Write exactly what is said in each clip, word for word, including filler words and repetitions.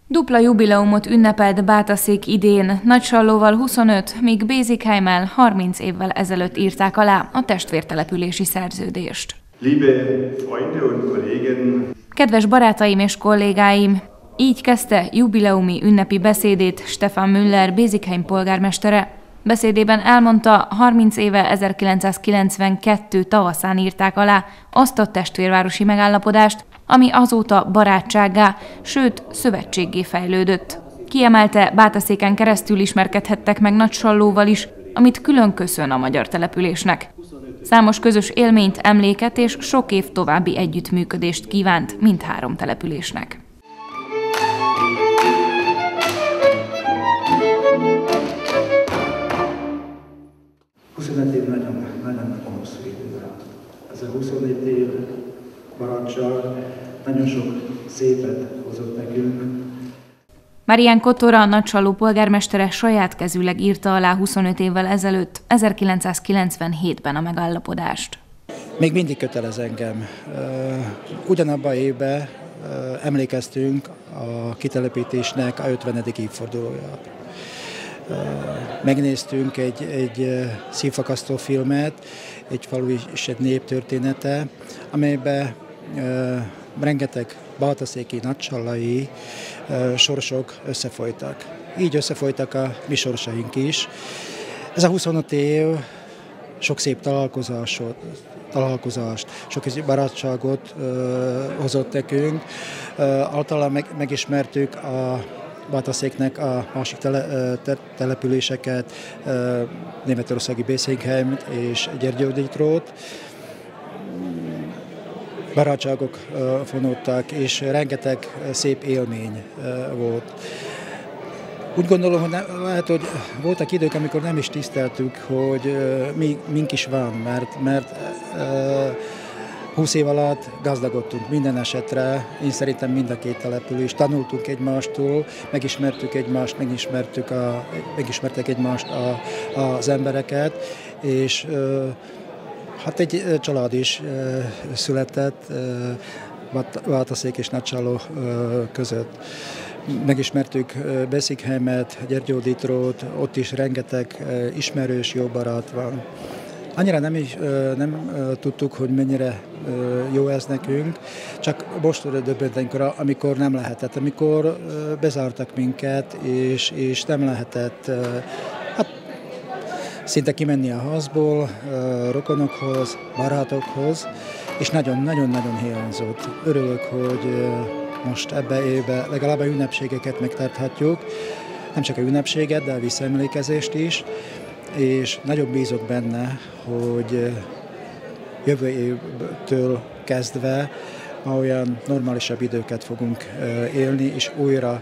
Dupla jubileumot ünnepelt Bátaszék idén, Nagysallóval huszonöt, míg Bézigheimmel harminc évvel ezelőtt írták alá a testvértelepülési szerződést. Liebe Freunde und Kollegen! Kedves barátaim és kollégáim! Így kezdte jubileumi ünnepi beszédét Stefan Müller, Bézigheim polgármestere. Beszédében elmondta, harminc éve ezerkilencszázkilencvenkettő tavaszán írták alá azt a testvérvárosi megállapodást, ami azóta barátsággá, sőt szövetséggé fejlődött. Kiemelte, Bátaszéken keresztül ismerkedhettek meg Nagysallóval is, amit külön köszön a magyar településnek. Számos közös élményt, emléket és sok év további együttműködést kívánt mindhárom településnek. huszonöt év nagyon, nagyon hosszú idő. Ez a huszonöt év barátság nagyon sok szépet hozott nekünk. Marián Kotora, Nagysalló polgármestere saját kezűleg írta alá huszonöt évvel ezelőtt, ezerkilencszázkilencvenhétben a megállapodást. Még mindig kötelez engem. Ugyanabban évben emlékeztünk a kitelepítésnek a ötvenedik évfordulójára. Megnéztünk egy, egy szívfakasztó filmet, egy falu és egy nép története, amelyben uh, rengeteg bátaszéki, nagysallai uh, sorsok összefolytak. Így összefolytak a mi sorsaink is. Ez a huszonöt év sok szép találkozást, találkozást sok barátságot uh, hozott nekünk. Uh, általában meg, megismertük a Bátaszéknek a másik tele, te, településeket, németországi Bézigheimet és Gyergyóditrót. Barátságok fonódtak, és rengeteg szép élmény volt. Úgy gondolom, hogy ne, lehet, hogy voltak idők, amikor nem is tiszteltük, hogy mi, mink is van, mert, mert húsz év alatt gazdagodtunk minden esetre, én szerintem mind a két település. Tanultunk egymástól, megismertük egymást, megismertük a, megismertek egymást a, az embereket, és hát egy család is született Bátaszék és Nagysalló között. Megismertük Bézigheimet, Gyergyóditrót, ott is rengeteg ismerős, jó barát van. Annyira nem is nem tudtuk, hogy mennyire jó ez nekünk, csak most döbbentünk, amikor nem lehetett, amikor bezártak minket, és, és nem lehetett hát, szinte kimenni a házból, rokonokhoz, barátokhoz, és nagyon-nagyon-nagyon hiányzott. Örülök, hogy most ebbe évben legalább a ünnepségeket megtarthatjuk, nem csak a ünnepséget, de a visszaemlékezést is, és nagyobb bízok benne, hogy jövő évtől kezdve olyan normálisabb időket fogunk élni, és újra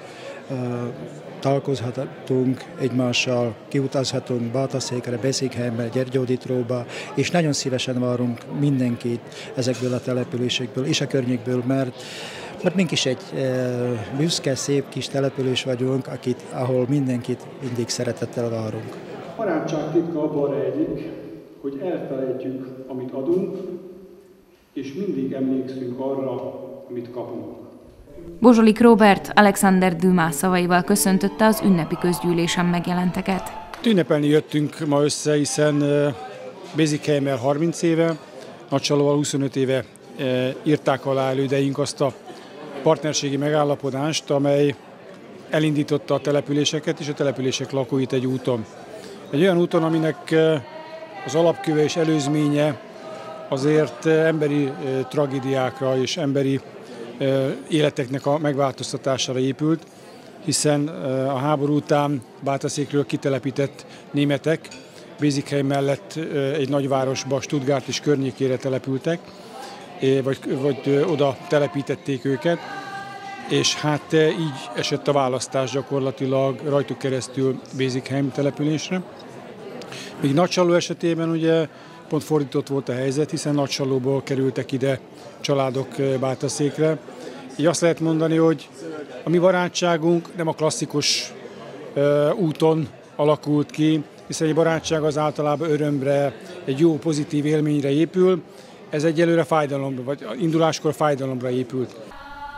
találkozhatunk egymással, kiutazhatunk Bátaszékre, Bézigheimbe, Gyergyóditróba, és nagyon szívesen várunk mindenkit ezekből a településekből és a környékből, mert Mert mink is egy büszke, szép kis település vagyunk, akit, ahol mindenkit mindig szeretettel várunk. A barátság titka abban rejlik, hogy elfelejtjük, amit adunk, és mindig emlékszünk arra, amit kapunk. Bozsolik Róbert Alexander Dumas szavaival köszöntötte az ünnepi közgyűlésen megjelenteket. Ünnepelni jöttünk ma össze, hiszen Bézigheimmel harminc éve, Nagysallóval huszonöt éve írták alá elődeink azt a partnerségi megállapodást, amely elindította a településeket és a települések lakóit egy úton. Egy olyan úton, aminek az alapköve és előzménye azért emberi tragédiákra és emberi életeknek a megváltoztatására épült, hiszen a háború után Bátaszékről kitelepített németek Bézigheim mellett egy nagyvárosba, Stuttgart és környékére települtek, vagy, vagy oda telepítették őket, és hát így esett a választás gyakorlatilag rajtuk keresztül Bézigheim településre. Míg Nagysalló esetében ugye pont fordított volt a helyzet, hiszen Nagysallóból kerültek ide családok Bátaszékre. Így azt lehet mondani, hogy a mi barátságunk nem a klasszikus úton alakult ki, hiszen egy barátság az általában örömre, egy jó, pozitív élményre épül. Ez egyelőre fájdalomra, vagy induláskor fájdalomra épült.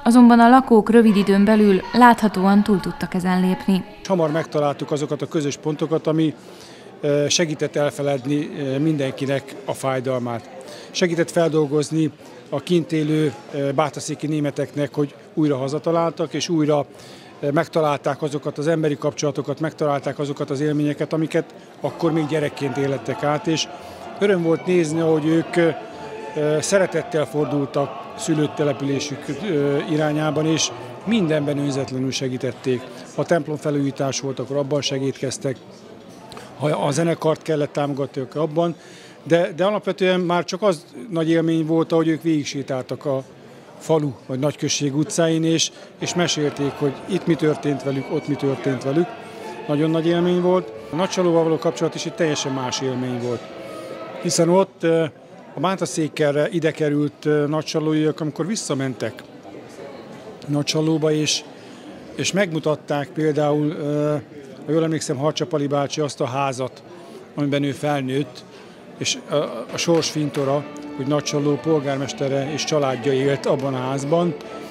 azonban a lakók rövid időn belül láthatóan túl tudtak ezen lépni. Hamar megtaláltuk azokat a közös pontokat, ami segített elfeledni mindenkinek a fájdalmát. Segített feldolgozni a kint élő bátaszéki németeknek, hogy újra hazataláltak, és újra megtalálták azokat az emberi kapcsolatokat, megtalálták azokat az élményeket, amiket akkor még gyerekként élettek át, és öröm volt nézni, ahogy ők szeretettel fordultak szülött településük irányában, és mindenben önzetlenül segítették. Ha a templom felújítás volt, akkor abban segítkeztek, ha a zenekart kellett támogatni, akkor abban, de, de alapvetően már csak az nagy élmény volt, ahogy ők végig sétáltak a falu vagy nagyközség utcáin, és, és mesélték, hogy itt mi történt velük, ott mi történt velük. Nagyon nagy élmény volt. A Nagysalóval való kapcsolat is egy teljesen más élmény volt. Hiszen ott a Bátaszékkelre ide került nagysalóiak, amikor visszamentek Nagysalóba, és, és megmutatták például, ha jól emlékszem, Harcsapali bácsi azt a házat, amiben ő felnőtt, és a, a sors fintora, hogy Nagysaló polgármestere és családja élt abban a házban,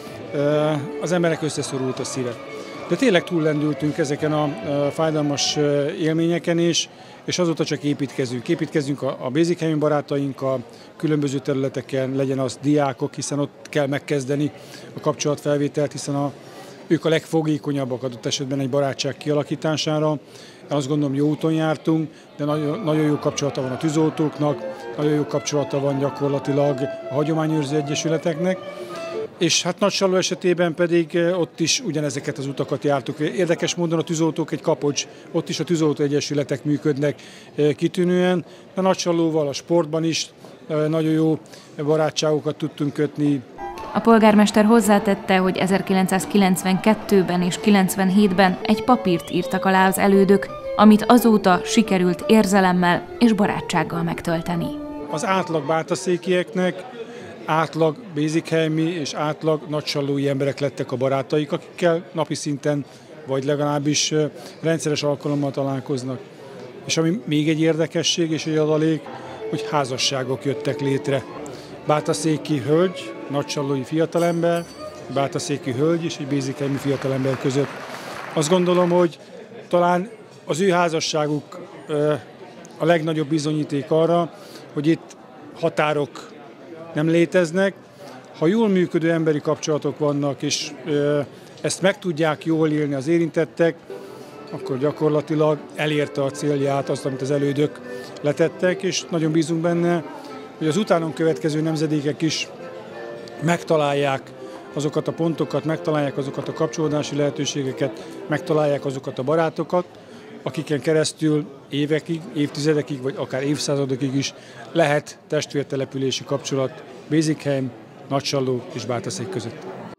az emberek összeszorult a szíve. De tényleg túllendültünk ezeken a fájdalmas élményeken, és, és azóta csak építkezünk. Építkezünk a, a Bézikhelymi barátainkkal, különböző területeken, legyen az diákok, hiszen ott kell megkezdeni a kapcsolatfelvételt, hiszen a, ők a legfogékonyabbak adott esetben egy barátság kialakítására. Azt gondolom, jó úton jártunk, de nagyon, nagyon jó kapcsolata van a tűzoltóknak, nagyon jó kapcsolata van gyakorlatilag a hagyományőrző egyesületeknek, és hát Nagysaló esetében pedig ott is ugyanezeket az utakat jártuk. Érdekes módon a tűzoltók egy kapocs, ott is a tűzoltó egyesületek működnek kitűnően, de Nagysalóval a sportban is nagyon jó barátságokat tudtunk kötni. A polgármester hozzátette, hogy ezerkilencszázkilencvenkettőben és kilencvenhétben egy papírt írtak alá az elődök, amit azóta sikerült érzelemmel és barátsággal megtölteni. Az átlag bátaszékieknek átlag bézikhelymi és átlag nagysalói emberek lettek a barátaik, akikkel napi szinten vagy legalábbis rendszeres alkalommal találkoznak. És ami még egy érdekesség és egy adalék, hogy házasságok jöttek létre. Bátaszéki hölgy, nagysalói fiatalember, bátaszéki hölgy és egy bézikhelymi fiatalember között. Azt gondolom, hogy talán az ő házasságuk a legnagyobb bizonyíték arra, hogy itt határok nem léteznek. Ha jól működő emberi kapcsolatok vannak, és ezt meg tudják jól élni az érintettek, akkor gyakorlatilag elérte a célját, azt, amit az elődök letettek, és nagyon bízunk benne, hogy az utánon következő nemzedékek is megtalálják azokat a pontokat, megtalálják azokat a kapcsolódási lehetőségeket, megtalálják azokat a barátokat, akiken keresztül évekig, évtizedekig, vagy akár évszázadokig is lehet testvértelepülési kapcsolat Bézikheim, Nagysaló és Bátaszék között.